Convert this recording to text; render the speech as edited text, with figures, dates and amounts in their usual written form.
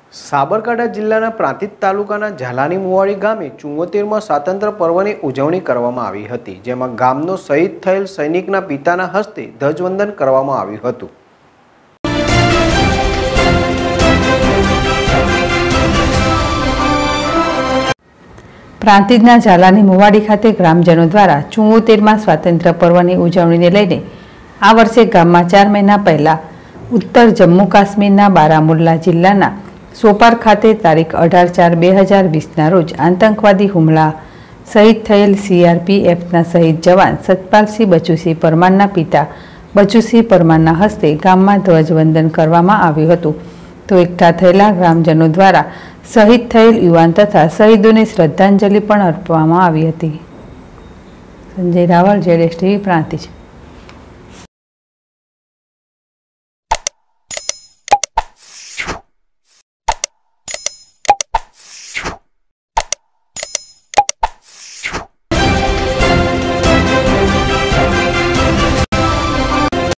સાબરકાંઠા જિલ્લાના પ્રાંતિજ તાલુકાના ઝાલાની મુવાડી ગામે 74માં સ્વાતંત્ર્ય પર્વની ઉજવણી કરવામાં આવી હતી, જેમાં ગામનો શહીદ થયેલ સૈનિકના પિતાના હસ્તે ધ્વજવંદન કરવામાં આવ્યું હતું। પ્રાંતિજના ઝાલાની મુવાડી ખાતે ગ્રામજનો દ્વારા 74માં સ્વાતંત્ર્ય પર્વની ઉજવણીને લઈને આ વર્ષે ગામમાં 4 મહિના પહેલા ઉત્તર જમ્મુ કાશ્મીરના બારામુલ્લા જિલ્લાના સોપાર ખાતે તારીખ 18/4/20ના રોજ આતંકવાદી હુમલા શહીદ થયેલ CRPFના શહીદ જવાન સતપાલસિંહ બચુસિંહ પરમારના પિતા બચુસિંહ પરમારના હસ્તે ગામમાં ધ્વજવંદન કરવામાં આવ્યું હતું। તો એકઠા થયેલા ગ્રામજનો દ્વારા શહીદ થયેલ યુવાન તથા શહીદોને શ્રદ્ધાંજલિ પણ અર્પવામાં આવી હતી। સંજય રાવલ, ZSTV, પ્રાંતિજ।